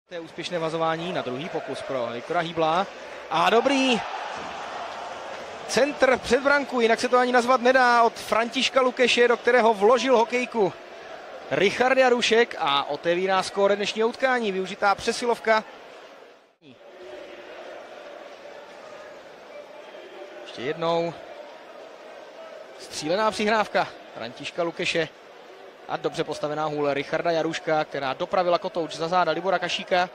To je úspěšné vazování na druhý pokus pro Viktora Hýbla. A dobrý centr před branku, jinak se to ani nazvat nedá, od Františka Lukeše, do kterého vložil hokejku Richard Jarušek a otevírá skóre dnešního utkání. Využitá přesilovka. Ještě jednou střílená přihrávka Františka Lukeše a dobře postavená hůle Richarda Jaruška, která dopravila kotouč za záda Libora Kašíka.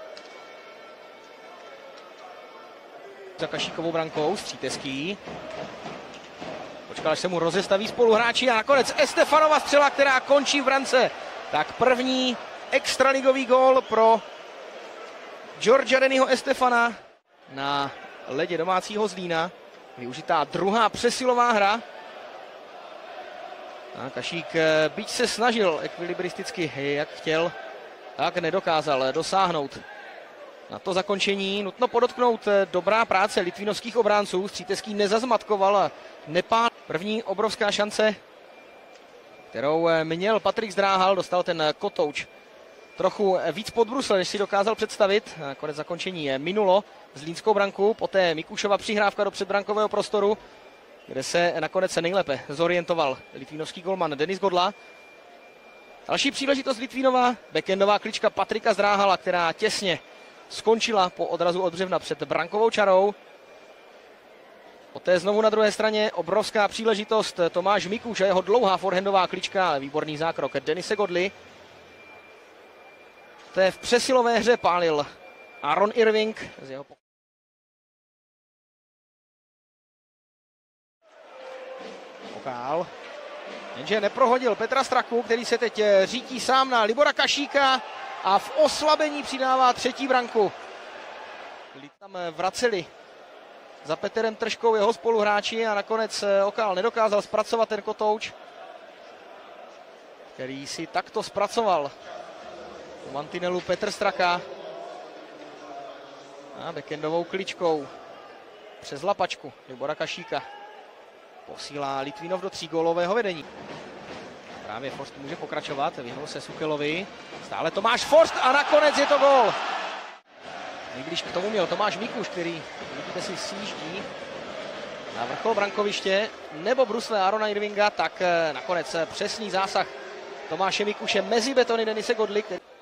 Za Kašíkovou brankou Stříteský. Počkal, až se mu rozestaví spoluhráči a nakonec Estefanova střela, která končí v brance. Tak první extraligový gól pro Georgia Dennyho Estefana na ledě domácího Zlína. Využitá druhá přesilová hra. A Kašík, byť se snažil ekvilibristicky, jak chtěl, tak nedokázal dosáhnout na to zakončení. Nutno podotknout, dobrá práce litvinovských obránců. Stříteský nezazmatkoval a nepál. První obrovská šance, kterou měl Patrik Zdráhal, dostal ten kotouč trochu víc pod brusle, než si dokázal představit. Konec zakončení minulo zlínskou branku, poté Mikušova přihrávka do předbrankového prostoru, kde se nakonec nejlépe zorientoval litvínovský golman Denis Godla. Další příležitost Litvínova, backendová klička Patrika Zdráhala, která těsně skončila po odrazu od břevna před brankovou čarou. Poté znovu na druhé straně obrovská příležitost Tomáš Mikuš a jeho dlouhá forehandová klička, ale výborný zákrok Denise Godly. Poté v přesilové hře pálil Aaron Irving z jeho pokal. Jenže neprohodil Petra Straku, který se teď řítí sám na Libora Kašíka a v oslabení přidává třetí branku. Tam vraceli za Petrem Tržkou jeho spoluhráči a nakonec Okál nedokázal zpracovat ten kotouč, který si takto zpracoval u mantinelu Petr Straka. A backendovou kličkou přes lapačku Libora Kašíka posílá Litvínov do 3gólového vedení. Právě Forst může pokračovat, vyhnul se Sukelovi, stále Tomáš Forst a nakonec je to gól. I když k tomu měl Tomáš Mikuš, který, vidíte si, sjíždí na vrchol brankoviště, nebo brusle Aarona Irvinga, tak nakonec přesný zásah Tomáše Mikuše mezi betony Denise Godly.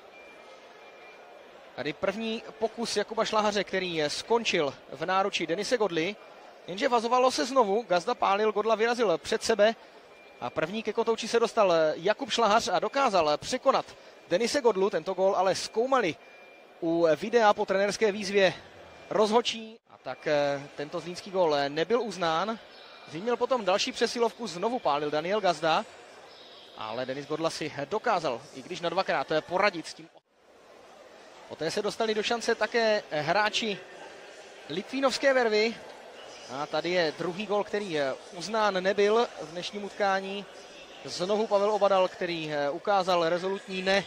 Tady první pokus Jakuba Šlahaře, který skončil v náručí Denise Godly, jenže vazovalo se znovu, Gazda pálil, Godla vyrazil před sebe a první ke kotouči se dostal Jakub Šlahař a dokázal překonat Denise Godlu. Tento gól ale zkoumali u videa po trenérské výzvě rozhodčí. A tak tento zlínský gól nebyl uznán. Zlín měl potom další přesilovku, znovu pálil Daniel Gazda, ale Denis Godla si dokázal, i když na dvakrát, poradit s tím. Poté se dostali do šance také hráči litvínovské vervy. A tady je druhý gól, který uznán nebyl v dnešním utkání. Znovu Pavel Obadal, který ukázal rezolutní ne.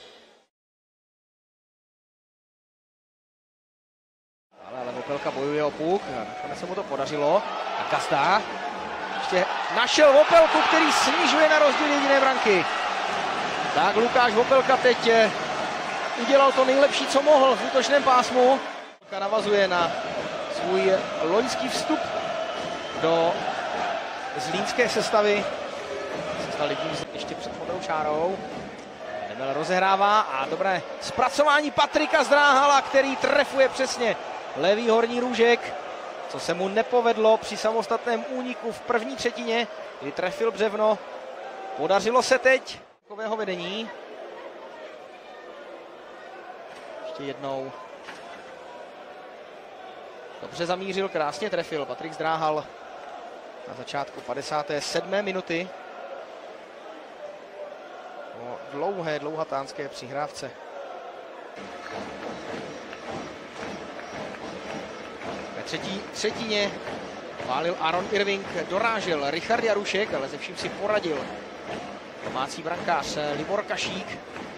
Ale Vopelka bojuje o puk, nakonec se mu to podařilo. A Gazda ještě našel Vopelku, který snižuje na rozdíl jediné branky. Tak Lukáš Vopelka teď udělal to nejlepší, co mohl v útočném pásmu. Navazuje na svůj loňský vstup do zlínské sestavy. Se stal jedním ještě před modrou čárou. Demel rozehrává a dobré zpracování Patrika Zdráhala, který trefuje přesně levý horní růžek, co se mu nepovedlo při samostatném úniku v první třetině, kdy trefil břevno. Podařilo se teď takového vedení. Ještě jednou. Dobře zamířil, krásně trefil Patrik Zdráhal na začátku 57. minuty. Po dlouhatánské přihrávce. Ve třetí třetině pálil Aaron Irving, dorážel Richard Jarušek, ale ze vším si poradil domácí brankář Libor Kašík.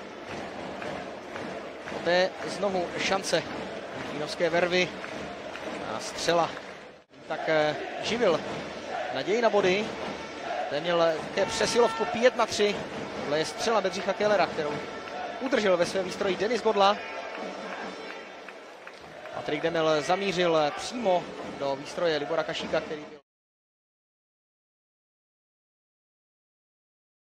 Poté znovu šance litvínovské vervy a střela. Tak živil naději na body. Ten měl také přesilovku 5-3. Tohle je střela Bedřicha Kellera, kterou udržel ve svém výstroji Denis Godla. Patrik Demel zamířil přímo do výstroje Libora Kašíka, který byl